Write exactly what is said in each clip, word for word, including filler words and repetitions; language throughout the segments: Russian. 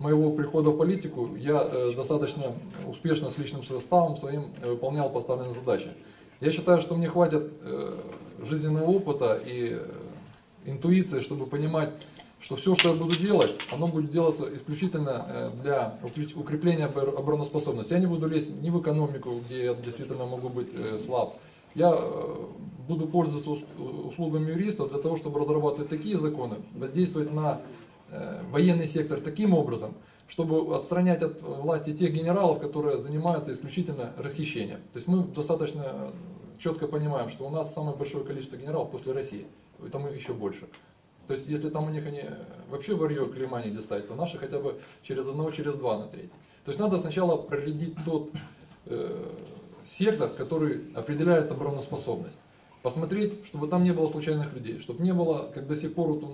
моего прихода в политику я э, достаточно успешно с личным составом своим выполнял поставленные задачи. Я считаю, что мне хватит э, жизненного опыта и э, интуиции, чтобы понимать, что все, что я буду делать, оно будет делаться исключительно э, для укрепления обороноспособности. Я не буду лезть ни в экономику, где я действительно могу быть э, слаб. Я э, буду пользоваться услугами юристов для того, чтобы разрабатывать такие законы, воздействовать на э, военный сектор таким образом, чтобы отстранять от власти тех генералов, которые занимаются исключительно расхищением. То есть мы достаточно четко понимаем, что у нас самое большое количество генералов после России, это мы еще больше. То есть если там у них они вообще варье клейма не достать, то наши хотя бы через одного, через два на третий. То есть надо сначала проредить тот э, сектор, который определяет обороноспособность. Посмотреть, чтобы там не было случайных людей, чтобы не было, как до сих пор, вот,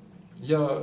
я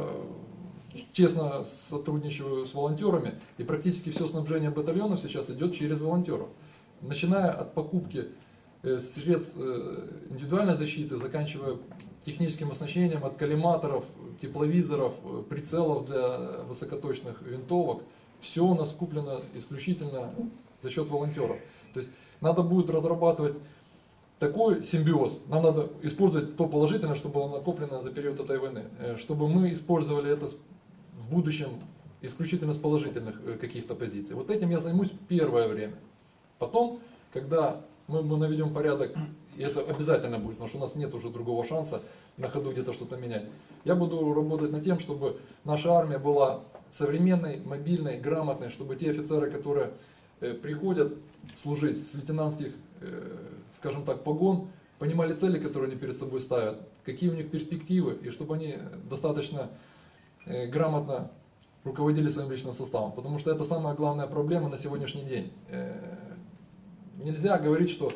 честно сотрудничаю с волонтерами, и практически все снабжение батальонов сейчас идет через волонтеров. Начиная от покупки средств индивидуальной защиты, заканчивая техническим оснащением от коллиматоров, тепловизоров, прицелов для высокоточных винтовок, все у нас куплено исключительно за счет волонтеров. То есть надо будет разрабатывать такой симбиоз, нам надо использовать то положительное, что было накоплено за период этой войны, чтобы мы использовали это в будущем исключительно с положительных каких-то позиций. Вот этим я займусь первое время. Потом, когда мы наведем порядок, и это обязательно будет, потому что у нас нет уже другого шанса на ходу где-то что-то менять, я буду работать над тем, чтобы наша армия была современной, мобильной, грамотной, чтобы те офицеры, которые приходят служить с лейтенантских, скажем так, погон, понимали цели, которые они перед собой ставят, какие у них перспективы, и чтобы они достаточно грамотно руководили своим личным составом. Потому что это самая главная проблема на сегодняшний день. Нельзя говорить, что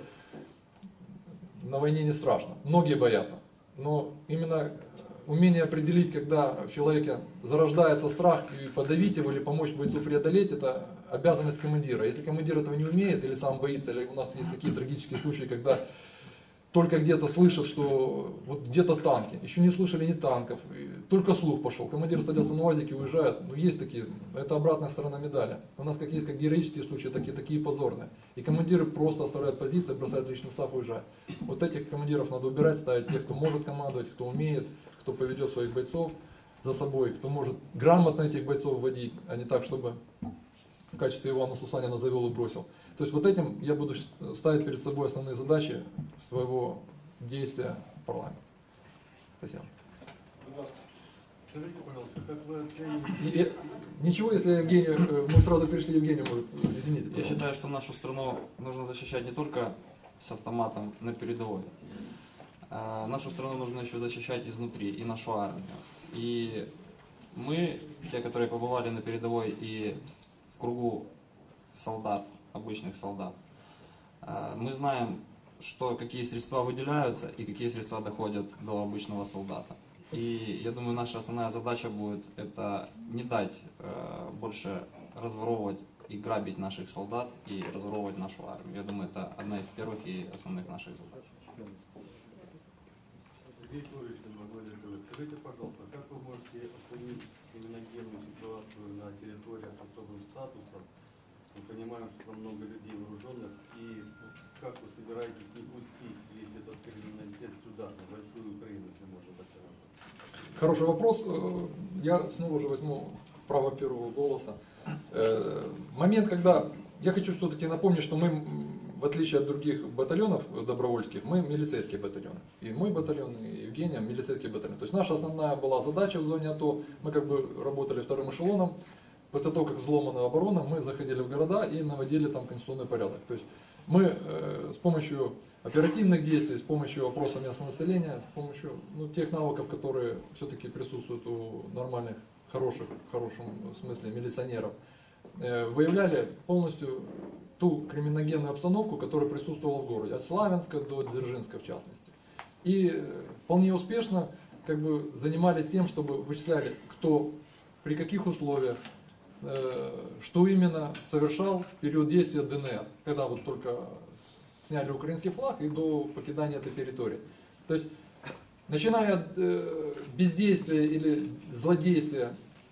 на войне не страшно. Многие боятся. Но именно умение определить, когда в человеке зарождается страх, и подавить его или помочь бойцу преодолеть, это обязанность командира. Если командир этого не умеет или сам боится, или у нас есть такие трагические случаи, когда только где-то слышат, что вот где-то танки, еще не слышали ни танков, только слух пошел, командир садится на УАЗик и уезжает, ну есть такие, это обратная сторона медали. У нас как есть как героические случаи, так и такие позорные. И командиры просто оставляют позиции, бросают личный состав и уезжают. Вот этих командиров надо убирать, ставить тех, кто может командовать, кто умеет, кто поведет своих бойцов за собой, кто может грамотно этих бойцов вводить, а не так, чтобы в качестве Ивана Сусанина завел и бросил. То есть вот этим я буду ставить перед собой основные задачи своего действия в парламенте. Спасибо. Скажите, пожалуйста, как вы оцениваете... И, и, ничего, если Евгений, мы сразу перешли Евгению, может, извините. Я считаю, что нашу страну нужно защищать не только с автоматом на передовой. А нашу страну нужно еще защищать изнутри, и нашу армию. И мы, те, которые побывали на передовой и в кругу солдат, обычных солдат, мы знаем, что какие средства выделяются и какие средства доходят до обычного солдата. И я думаю, наша основная задача будет это не дать больше разворовывать и грабить наших солдат и разворовывать нашу армию. Я думаю, это одна из первых и основных наших задач. Сергей Юрьевич, скажите, пожалуйста, как вы можете оценить криминогенную ситуацию на территориях с особым статусом? Мы понимаем, что там много людей вооруженных, и как вы собираетесь не пустить весь этот криминалитет сюда, на большую Украину, если можно так сказать? Хороший вопрос. Я снова же возьму право первого голоса. Момент, когда... Я хочу все-таки напомнить, что мы, в отличие от других батальонов добровольских, мы милицейские батальоны. И мой батальон, и Евгения милицейский батальон. То есть наша основная была задача в зоне АТО. Мы как бы работали вторым эшелоном. После того, как взломана оборона, мы заходили в города и наводили там конституционный порядок. То есть мы э, с помощью оперативных действий, с помощью опроса местного населения, с помощью ну, тех навыков, которые все-таки присутствуют у нормальных, хороших, в хорошем смысле милиционеров, э, выявляли полностью ту криминогенную обстановку, которая присутствовала в городе, от Славянска до Дзержинска в частности. И э, вполне успешно как бы, занимались тем, чтобы вычисляли, кто при каких условиях, что именно совершал в период действия ДНР, когда вот только сняли украинский флаг и до покидания этой территории. То есть, начиная от бездействия или злодействия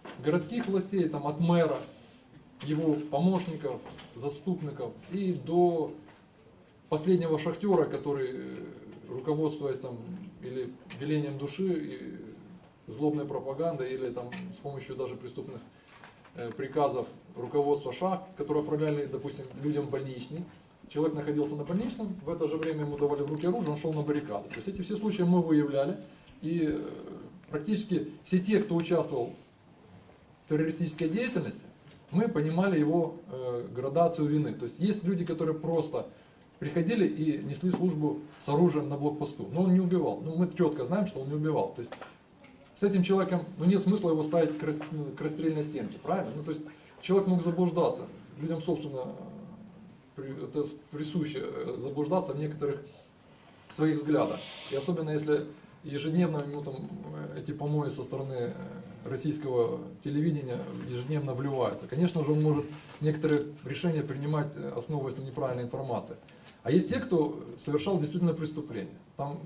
городских властей, там, от мэра, его помощников, заступников и до последнего шахтера, который, руководствуясь там или велением души, и злобной пропагандой, или там с помощью даже преступных э, приказов руководства шахт, которые отправляли, допустим, людям в больничный. Человек находился на больничном, в это же время ему давали в руки оружие, он шел на баррикады. То есть эти все случаи мы выявляли, и э, практически все те, кто участвовал в террористической деятельности, мы понимали его э, градацию вины. То есть есть люди, которые просто приходили и несли службу с оружием на блокпосту, но он не убивал. Ну, мы четко знаем, что он не убивал. То есть с этим человеком, ну, нет смысла его ставить к, рас, к расстрельной стенке, правильно? Ну, то есть человек мог заблуждаться. Людям, собственно, это присуще, заблуждаться в некоторых своих взглядах. И особенно если ежедневно ему там эти помои со стороны российского телевидения ежедневно вливаются. Конечно же, он может некоторые решения принимать, основываясь на неправильной информации. А есть те, кто совершал действительно преступления. Там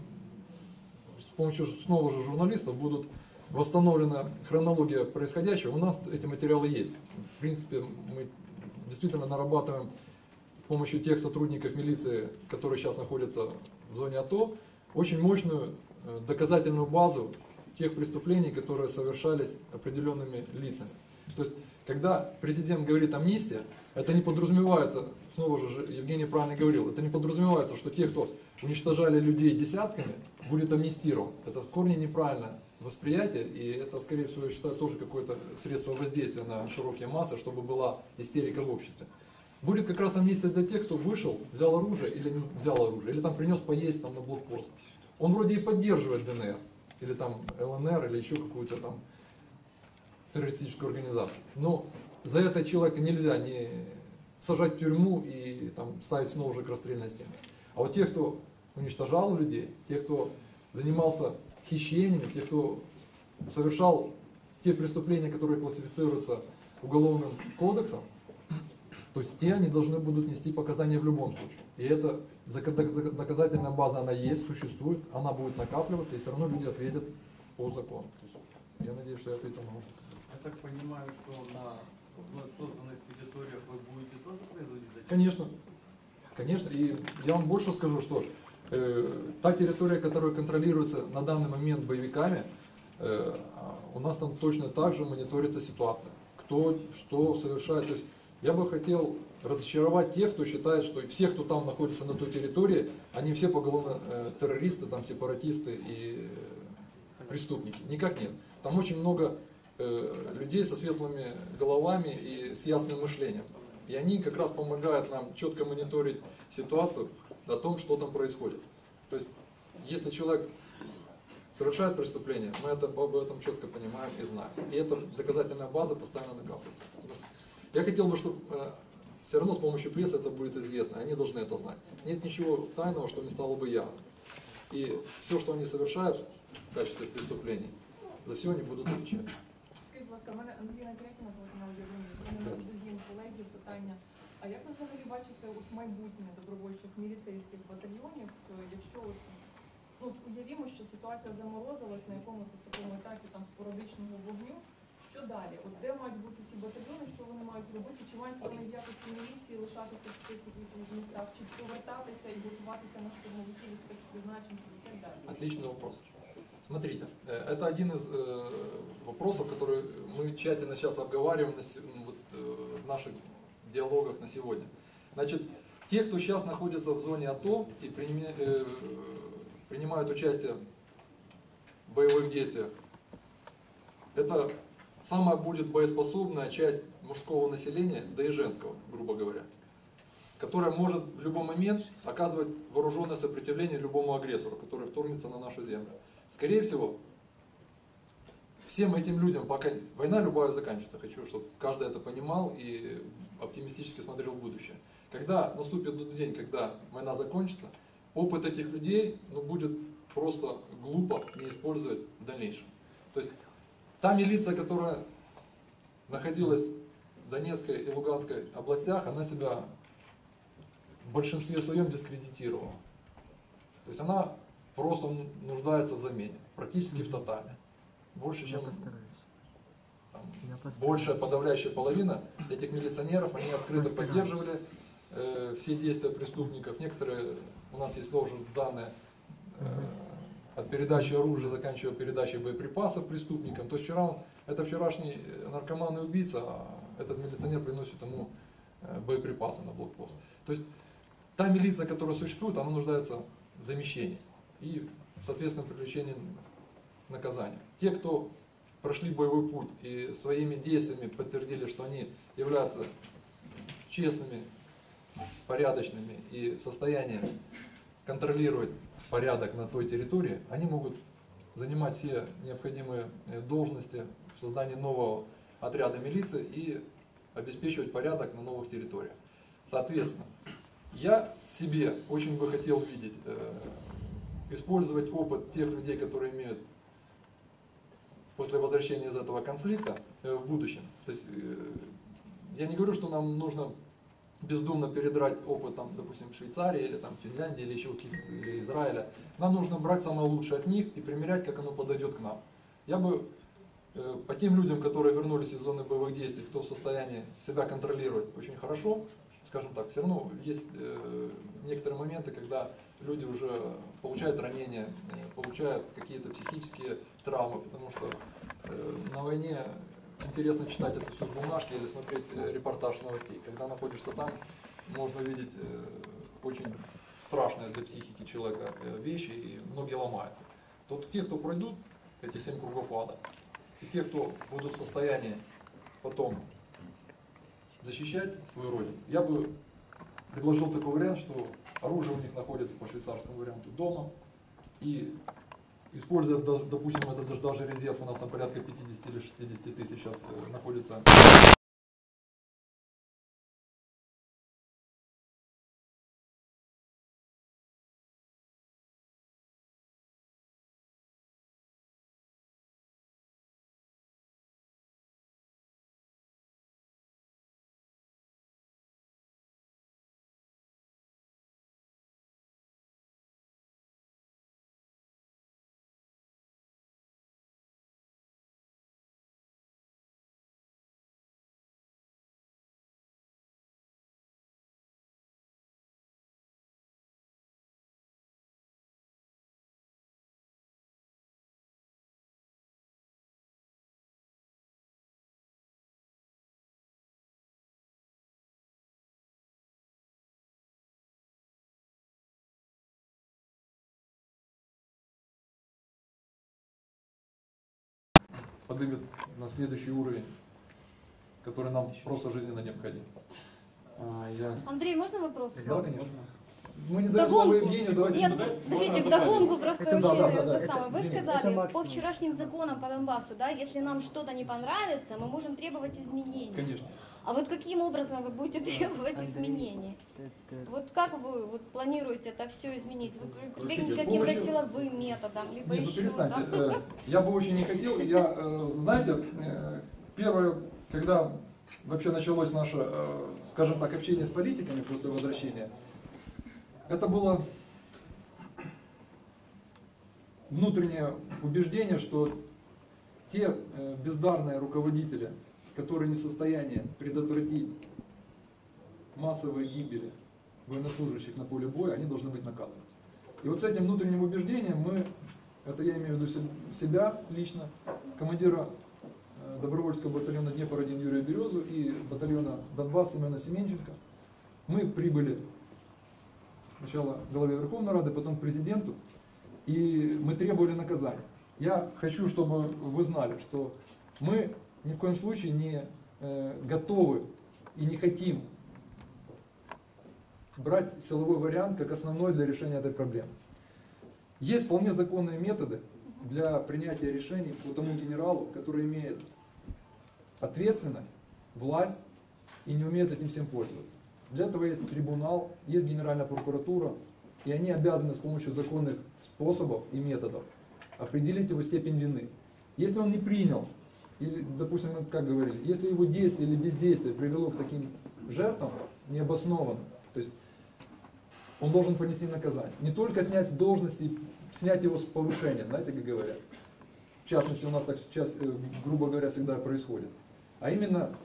с помощью снова же журналистов будут восстановлена хронология происходящего. У нас эти материалы есть. В принципе, мы действительно нарабатываем с помощью тех сотрудников милиции, которые сейчас находятся в зоне АТО, очень мощную доказательную базу тех преступлений, которые совершались определенными лицами. То есть, когда президент говорит амнистия, это не подразумевается, снова же Евгений правильно говорил, это не подразумевается, что те, кто уничтожали людей десятками, будет амнистирован. Это в корне неправильное восприятие, и это, скорее всего, я считаю, тоже какое-то средство воздействия на широкие массы, чтобы была истерика в обществе. Будет как раз амнистия для тех, кто вышел, взял оружие или не взял оружие, или там принес поесть там, на блокпост. Он вроде и поддерживает ДНР, или там ЛНР, или еще какую-то там террористическую организацию. Но за это человека нельзя не сажать в тюрьму и там, ставить снова же к расстрельной стенке. А вот те, кто уничтожал людей, те, кто занимался хищениями, те, кто совершал те преступления, которые классифицируются уголовным кодексом, то есть те, они должны будут нести показания в любом случае. И эта доказательная база, она есть, существует, она будет накапливаться, и все равно люди ответят по закону. То есть, я надеюсь, что я ответил на вопрос. Я так понимаю, что на вновь созданных территориях вы будете тоже производить защиту? Конечно, конечно. И я вам больше скажу, что э, та территория, которая контролируется на данный момент боевиками, э, у нас там точно так же мониторится ситуация. Кто что совершает. То есть я бы хотел разочаровать тех, кто считает, что всех, кто там находится на той территории, они все поголовно э, террористы, там, сепаратисты и э, преступники. Никак нет. Там очень много э, людей со светлыми головами и с ясным мышлением. И они как раз помогают нам четко мониторить ситуацию о том, что там происходит. То есть, если человек совершает преступление, мы это, об этом четко понимаем и знаем. И эта доказательная база постоянно накапливается. Я хотел бы, чтобы э, все равно с помощью прессы это будет известно, они должны это знать. Нет ничего тайного, что не стало бы явным. И все, что они совершают в качестве преступлений, за все они будут отвечать. Скажіть, будь ласка, в мене Андріна Крякіна на уявлення, задає колезі питання, а як ви взагалі бачите от майбутнє добровольчих міліцейських батальйонів, якщо от, ну, уявімо, що ситуація заморозилась на якомусь такому етапі там спорадичного вогню, що далі? От де мають бути ці батальйони, що вони мають робити, чи мають вони в якості міліції лишатися в цих містах, чи повертатися і готуватися на штурмовиків і спецпризначенців і так далі? Отличный вопрос. Смотрите, это один из э, вопросов, который мы тщательно сейчас обговариваем на, вот, э, в наших диалогах на сегодня. Значит, те, кто сейчас находится в зоне АТО и принимя, э, принимают участие в боевых действиях, это самая будет боеспособная часть мужского населения, да и женского, грубо говоря, которая может в любой момент оказывать вооруженное сопротивление любому агрессору, который вторгнется на нашу землю. Скорее всего, всем этим людям, пока война любая заканчивается, хочу, чтобы каждый это понимал и оптимистически смотрел в будущее. Когда наступит тот день, когда война закончится, опыт этих людей, ну, будет просто глупо не использовать в дальнейшем. То есть та милиция, которая находилась в Донецкой и Луганской областях, она себя в большинстве своем дискредитировала. То есть она просто нуждается в замене, практически в тотальной. Больше, чем там, большая подавляющая половина этих милиционеров, они открыто Постараюсь. поддерживали э, все действия преступников. Некоторые, у нас есть тоже данные, э, от передачи оружия, заканчивая передачей боеприпасов преступникам. То есть вчера он, это вчерашний наркоман и убийца, а этот милиционер приносит ему э, боеприпасы на блокпост. То есть та милиция, которая существует, она нуждается в замещении и, соответственно, привлечении наказания. Те, кто прошли боевой путь и своими действиями подтвердили, что они являются честными, порядочными и в состоянии контролировать порядок на той территории, они могут занимать все необходимые должности в создании нового отряда милиции и обеспечивать порядок на новых территориях. Соответственно, я себе очень бы хотел видеть, э, использовать опыт тех людей, которые имеют после возвращения из этого конфликта э, в будущем. То есть, э, я не говорю, что нам нужно бездумно передрать опыт, там, допустим, Швейцарии или там, Финляндии или еще каких-то, или Израиля. Нам нужно брать самое лучшее от них и примерять, как оно подойдет к нам. Я бы э, по тем людям, которые вернулись из зоны боевых действий, кто в состоянии себя контролировать очень хорошо, скажем так, все равно есть э, некоторые моменты, когда люди уже получают ранения, э, получают какие-то психические травмы, потому что э, на войне интересно читать это все в бумажке или смотреть э, репортаж новостей. Когда находишься там, можно видеть э, очень страшные для психики человека э, вещи, и многие ломаются. Тот те, кто пройдут эти семь кругов ада, и те, кто будут в состоянии потом защищать свою родину, я бы предложил такой вариант, что оружие у них находится по швейцарскому варианту дома, и используя, допустим, это даже резерв, у нас там порядка пятьдесят или шестьдесят тысяч сейчас находится. Поднимет на следующий уровень, который нам просто жизненно необходим. А, я... Андрей, можно вопрос? Да, конечно. Мы не даем слово Вдогонку. Евгению, давайте. Нет, подождите, вдогонку просто Это очень да, да, да, это да. самое. Вы Извини, это сказали, по максимум. вчерашним законам по Донбассу, да, если нам что-то не понравится, мы можем требовать изменений. Конечно. А вот каким образом вы будете требовать Андрей, изменений? это- Вот как вы вот планируете это все изменить? Вы Простите, прибегнете с к каким-то помощью- силовым методам, либо Нет, ну еще, перестаньте. да? Э, Я бы очень не хотел. Я, э, знаете, э, первое, когда вообще началось наше, э, скажем так, общение с политиками после возвращения, это было внутреннее убеждение, что те э, бездарные руководители, которые не в состоянии предотвратить массовые гибели военнослужащих на поле боя, они должны быть наказаны. И вот с этим внутренним убеждением мы, это я имею в виду себя лично, командира э, добровольского батальона Днепр один Юрия Березу и батальона Донбасс Семена Семенченко, мы прибыли сначала к главе Верховной Рады, потом к президенту, и мы требовали наказания. Я хочу, чтобы вы знали, что мы ни в коем случае не э, готовы и не хотим брать силовой вариант как основной для решения этой проблемы. Есть вполне законные методы для принятия решений по тому генералу, который имеет ответственность, власть и не умеет этим всем пользоваться. Для этого есть трибунал, есть Генеральная прокуратура, и они обязаны с помощью законных способов и методов определить его степень вины. Если он не принял, или, допустим, мы как говорили, если его действие или бездействие привело к таким жертвам необоснованным, то есть он должен понести наказание. Не только снять с должности, снять его с повышения, знаете, как говорят. В частности у нас так сейчас, э, грубо говоря, всегда происходит, а именно